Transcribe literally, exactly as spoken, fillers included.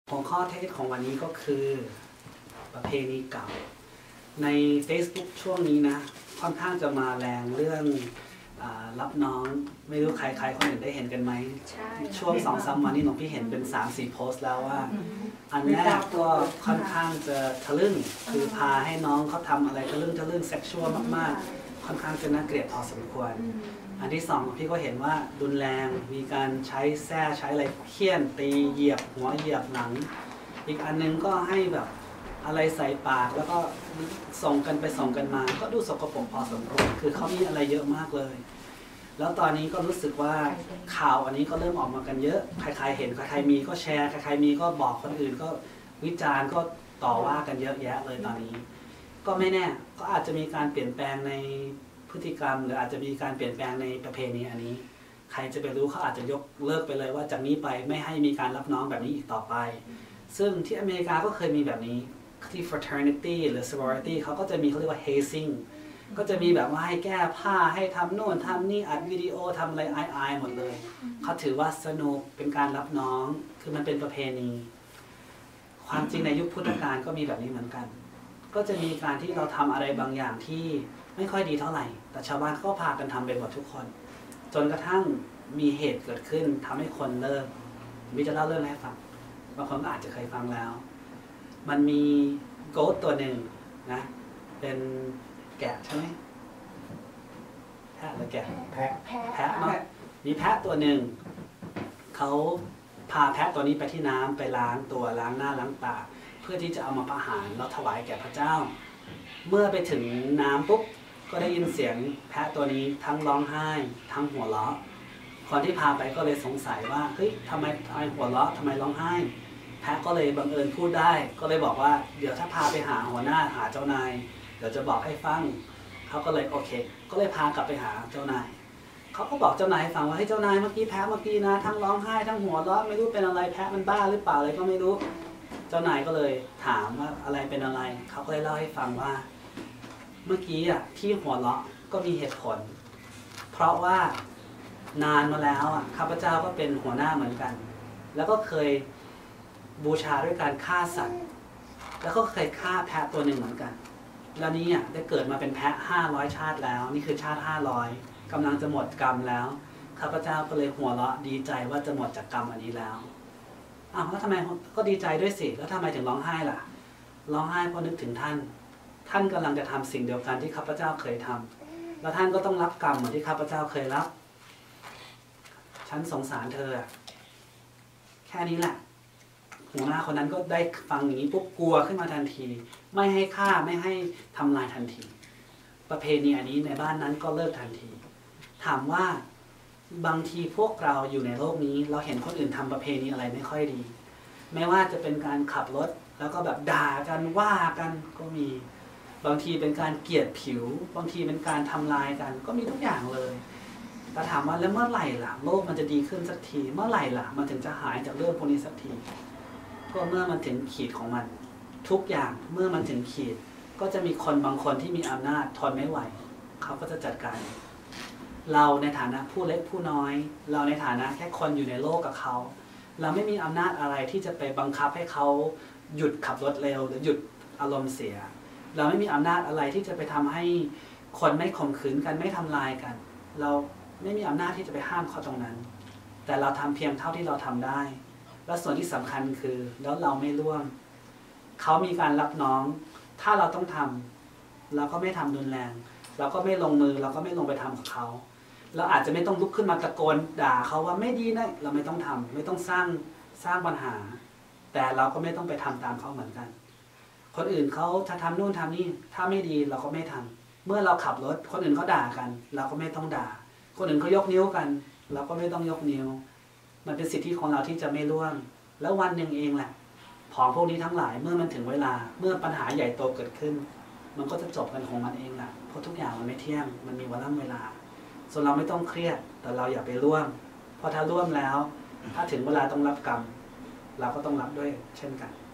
หัวข้อเทศของวันนี้ก็คือประเพณีเก่าใน Facebook ช่วงนี้นะค่อนข้างจะมาแรงเรื่องอรับน้องไม่รู้ใครๆคนอื่นได้เห็นกันไหมช่วงสองสามวันนี้หลวงพี่เห็นเป็น สามสี่ โพสต์แล้วว่าอันแรกก็ค่อนข้างจะทะลึ่งคือพาให้น้องเขาทำอะไรทะลึ่งทะลึ่งเซ็กชวลมากๆค่อนข้างจะน่าเกลียดพอสมควรอันที่สองพี่ก็เห็นว่ารุนแรงมีการใช้แส้ใช้อะไรเคี่ยนตีเหยียบหัวเหยียบหนังอีกอันนึงก็ให้แบบอะไรใส่ปากแล้วก็ส่งกันไปส่งกันมาก็ดูสกปรกพอสมควรคือเขามีอะไรเยอะมากเลยแล้วตอนนี้ก็รู้สึกว่าข่าวอันนี้ก็เริ่มออกมากันเยอะใครๆเห็นใครๆมีก็แชร์ใครๆมีก็บอกคนอื่นก็วิจารณ์ก็ต่อว่ากันเยอะแยะเลยตอนนี้ก็ไม่แน่ก็อาจจะมีการเปลี่ยนแปลงในพฤติกรรมหรืออาจจะมีการเปลี่ยนแปลงในประเพณีอันนี้ใครจะไปรู้เขาอาจจะยกเลิกไปเลยว่าจากนี้ไปไม่ให้มีการรับน้องแบบนี้อีกต่อไปซึ่งที่อเมริกาก็เคยมีแบบนี้ที่ fraternity หรือ sorority เขาก็จะมีเขาเรียกว่า hazing ก็จะมีแบบว่าให้แก้ผ้าให้ทำโน่นทำนี่อัดวิดีโอทำอะไรอายๆหมดเลยเขาถือว่าสนุกเป็นการรับน้องคือมันเป็นประเพณีความจริงในยุคพุทธกาลก็มีแบบนี้เหมือนกันก็จะมีการที่เราทำอะไรบางอย่างที่ไม่ค่อยดีเท่าไหร่แต่ชาวบ้านก็พากันทำไปหมดทุกคนจนกระทั่งมีเหตุเกิดขึ้นทำให้คนเลิกมิจะเล่าเรื่องให้ฟังบางคนก็อาจจะเคยฟังแล้วมันมีโกสตัวหนึ่งนะเป็นแกะใช่ไหมแพะหรือแกะแพะแพะเนาะมีแพะตัวหนึ่งเขาพาแพะตัวนี้ไปที่น้ำไปล้างตัวล้างหน้าล้างตาเพื่อที่จะเอามาประหารแล้วถวายแก่พระเจ้าเมื่อไปถึงน้ำปุ๊บก็ได้ยินเสียงแพะตัวนี้ทั้งร้องไห้ทั้งหัวเราะคนที่พาไปก็เลยสงสัยว่าเฮ้ยทำไมทำไมหัวเราะทำไมร้องไห้แพะก็เลยบังเอิญพูดได้ก็เลยบอกว่าเดี๋ยวถ้าพาไปหาหัวหน้าหาเจ้านายเดี๋ยวจะบอกให้ฟังเขาก็เลยโอเคก็เลยพากลับไปหาเจ้านายเขาก็บอกเจ้านายให้ฟังว่าให้เจ้านายเมื่อกี้แพะเมื่อกี้นะทั้งร้องไห้ทั้งหัวเราะไม่รู้เป็นอะไรแพะมันบ้าหรือเปล่าอะไรก็ไม่รู้เจ้านายก็เลยถามว่าอะไรเป็นอะไรเขาก็เลยเล่าให้ฟังว่าเมื่อกี้อ่ะที่หัวเราะก็มีเหตุผลเพราะว่านานมาแล้วอ่ะข้าพเจ้าก็เป็นหัวหน้าเหมือนกันแล้วก็เคยบูชาด้วยการฆ่าสัตว์แล้วก็เคยฆ่าแพะตัวหนึ่งเหมือนกันแล้วนี้อ่ะได้เกิดมาเป็นแพะห้าร้อยชาติแล้วนี่คือชาติห้าร้อยกำลังจะหมดกรรมแล้วข้าพเจ้าก็เลยหัวเราะดีใจว่าจะหมดจากกรรมอันนี้แล้วอ้าวแล้วทำไมก็ดีใจด้วยสิแล้วทำไมถึงร้องไห้ล่ะร้องไห้เพราะนึกถึงท่านท่านกำลังจะทำสิ่งเดียวกันที่ข้าพเจ้าเคยทำแล้วท่านก็ต้องรับกรรมเหมือนที่ข้าพเจ้าเคยรับฉันสงสารเธอแค่นี้แหละหัวหน้าคนนั้นก็ได้ฟังอย่างนี้ปุ๊บกลัวขึ้นมาทันทีไม่ให้ฆ่าไม่ให้ทำลายทันทีประเพณีอันนี้ในบ้านนั้นก็เลิกทันทีถามว่าบางทีพวกเราอยู่ในโลกนี้เราเห็นคนอื่นทำประเพณีอะไรไม่ค่อยดีไม่ว่าจะเป็นการขับรถแล้วก็แบบด่ากันว่ากันก็มีบางทีเป็นการเกลียดผิวบางทีเป็นการทำลายกันก็มีทุกอย่างเลยแต่ถามว่าแล้วเมื่อไหร่ล่ะโลกมันจะดีขึ้นสักทีเมื่อไหร่ล่ะมันถึงจะหายจากเรื่องพวกนี้สักทีก็เมื่อมันถึงขีดของมันทุกอย่างเมื่อมันถึงขีดก็จะมีคนบางคนที่มีอำนาจทนไม่ไหวเขาก็จะจัดการเราในฐานะผู้เล็กผู้น้อยเราในฐานะแค่คนอยู่ในโลกกับเขาเราไม่มีอำนาจอะไรที่จะไปบังคับให้เขาหยุดขับรถเร็วหรือหยุดอารมณ์เสียเราไม่มีอำนาจอะไรที่จะไปทำให้คนไม่ข่มขืนกันไม่ทำลายกันเราไม่มีอำนาจที่จะไปห้ามเขาตรงนั้นแต่เราทำเพียงเท่าที่เราทำได้และส่วนที่สำคัญคือแล้วเราไม่ร่วมเขามีการรับน้องถ้าเราต้องทำเราก็ไม่ทำรุนแรงเราก็ไม่ลงมือเราก็ไม่ลงไปทำกับเขาเราอาจจะไม่ต้องลุกขึ้นมาตะโกนด่าเขาว่าไม่ดีนะเราไม่ต้องทำไม่ต้องสร้างสร้างปัญหาแต่เราก็ไม่ต้องไปทำตามเขาเหมือนกันคนอื่นเขาจะทำนู่นทำนี่ถ้าไม่ดีเราก็ไม่ทำเมื่อเราขับรถคนอื่นเขาด่ากันเราก็ไม่ต้องด่าคนอื่นเขายกนิ้วกันเราก็ไม่ต้องยกนิ้วมันเป็นสิทธิของเราที่จะไม่ร่วมแล้ววันหนึ่งเองแหละของพวกนี้ทั้งหลายเมื่อมันถึงเวลาเมื่อปัญหาใหญ่โตเกิดขึ้นมันก็จะจบกันของมันเองแหละเพราะทุกอย่างมันไม่เที่ยงมันมีวันเวลาส่วนเราไม่ต้องเครียดแต่เราอย่าไปร่วมเพราะถ้าร่วมแล้วถ้าถึงเวลาต้องรับกรรมเราก็ต้องรับด้วยเช่นกัน